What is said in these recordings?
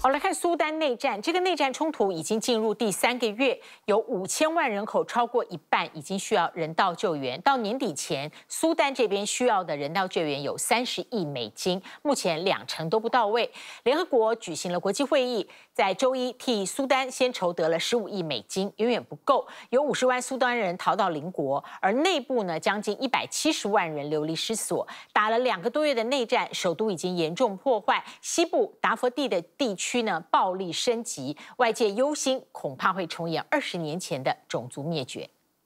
好，来看苏丹内战，这个内战冲突已经进入第3个月，有5000万人口，超过一半已经需要人道救援。到年底前，苏丹这边需要的人道救援有30亿美金，目前20%都不到位。联合国举行了国际会议，在周一替苏丹先筹得了15亿美金，远远不够，有50万苏丹人逃到邻国，而内部呢，将近170万人流离失所。打了2个多月的内战，首都已经严重破坏，西部达佛地的地区呢暴力升级，外界忧心恐怕会重演20年前的种族灭绝。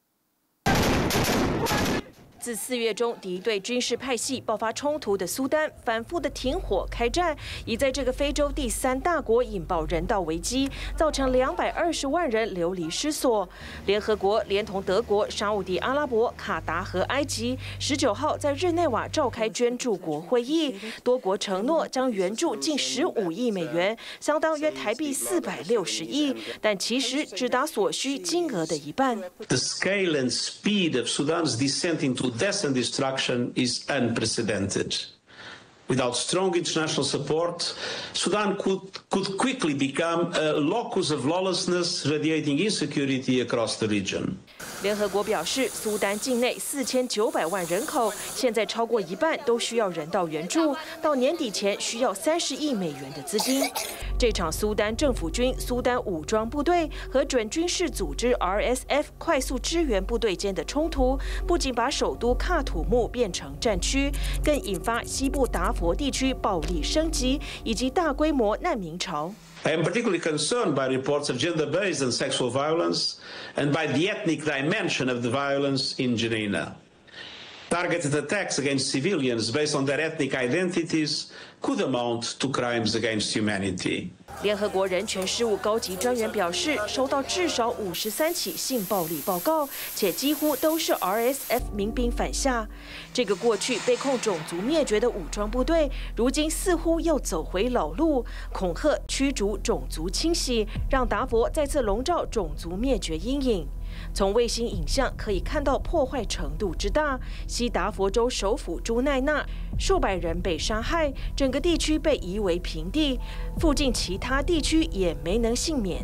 自4月中敌对军事派系爆发冲突的苏丹，反复的停火开战，已在这个非洲第3大国引爆人道危机，造成220万人流离失所。联合国连同德国、沙烏地阿拉伯、卡达和埃及19号在日内瓦召开捐助国会议，多国承诺将援助近15亿美元，相当约台币460亿，但其实只达所需金额的一半。 The scale and speed of Sudan's descent into death and destruction is unprecedented. Without strong international support, Sudan could quickly become a locus of lawlessness, radiating insecurity across the region. 联合国表示，苏丹境内4900万人口，现在超过一半都需要人道援助，到年底前需要30亿美元的资金。这场苏丹政府军、苏丹武装部队和准军事组织 RSF 快速支援部队间的冲突，不仅把首都喀土穆变成战区，更引发西部达佛地区暴力升级以及大规模难民潮。 I am particularly concerned by reports of gender-based and sexual violence and by the ethnic dimension of the violence in Jenin. Targeted attacks against civilians based on their ethnic identities could amount to crimes against humanity. 联合国人权事务高级专员表示，收到至少53起性暴力报告，且几乎都是 RSF 民兵反下。这个过去被控种族灭绝的武装部队，如今似乎又走回老路，恐吓、驱逐种族清洗，让达佛再次笼罩种族灭绝阴影。从卫星影像可以看到破坏程度之大，西达佛州首府朱奈纳数百人被杀害，整个地区被夷为平地，附近其他地区也没能幸免。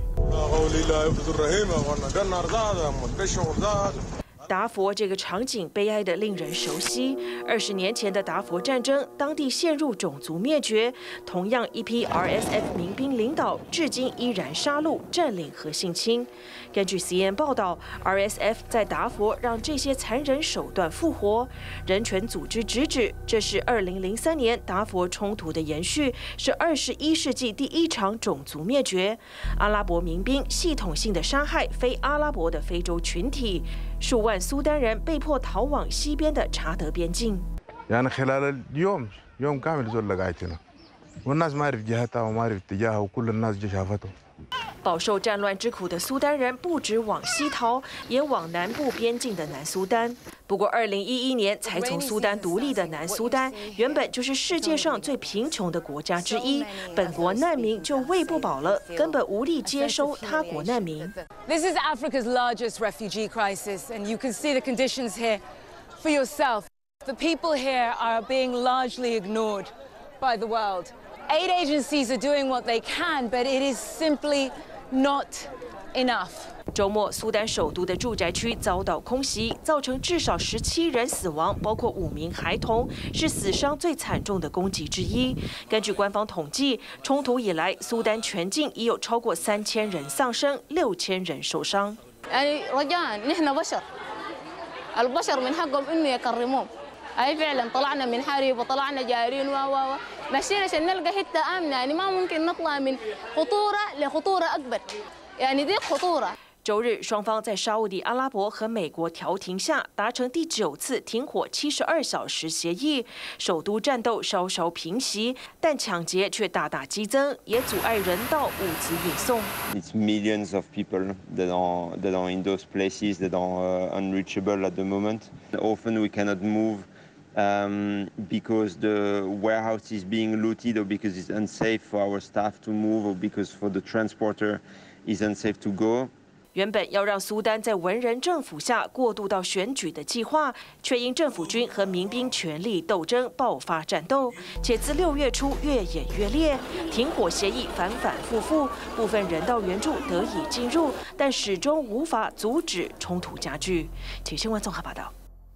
达佛这个场景悲哀的令人熟悉。20年前的达佛战争，当地陷入种族灭绝，同样一批 RSF 民兵领导，至今依然杀戮、占领和性侵。根据 CNN 报道 ，RSF 在达佛让这些残忍手段复活。人权组织直指，这是2003年达佛冲突的延续，是21世纪第1场种族灭绝。阿拉伯民兵系统性的杀害非阿拉伯的非洲群体。数万苏丹人被迫逃往西边的查德边境。 يعني خلال اليوم يوم كامل زول لقايتنا والناس ما عرف جهتها وما عرف اتجاهها وكل الناس جا شافته。 饱受战乱之苦的苏丹人不止往西逃，也往南部边境的南苏丹。不过，2011年才从苏丹独立的南苏丹，原本就是世界上最贫穷的国家之一，本国难民就喂不饱了，根本无力接收他国难民。 This is Africa's largest refugee crisis, and you can see the conditions here for yourself. The people here are being largely ignored by the world. Aid agencies are doing what they can, but it is simply not enough. 周末，苏丹首都的住宅区遭到空袭，造成至少17人死亡，包括5名孩童，是死伤最惨重的攻击之一。根据官方统计，冲突以来，苏丹全境已有超过3000人丧生，6000人受伤。 أي فعلا طلعنا من حرب وطلعنا جارين ماشيين عشان نلقى حتة آمنة يعني ما ممكن نطلع من خطورة لخطورة أكبر يعني دي خطورة。 周日，双方在沙烏地阿拉伯和美国调停下达成第9次停火72小时协议，首都战斗稍稍平息，但抢劫却大大激增，也阻碍人道物资运送。 It's millions of people that are in those places that are unreachable at the moment. Often we cannot move. Because the warehouse is being looted or because it's unsafe for our staff to move or because for the transporter is unsafe to go. 原本要让苏丹在文人政府下过渡到选举的计划，却因政府军和民兵权力斗争爆发战斗，且自6月初越演越烈，停火协议反反复复，部分人道援助得以进入，但始终无法阻止冲突加剧。体育新闻综合报道。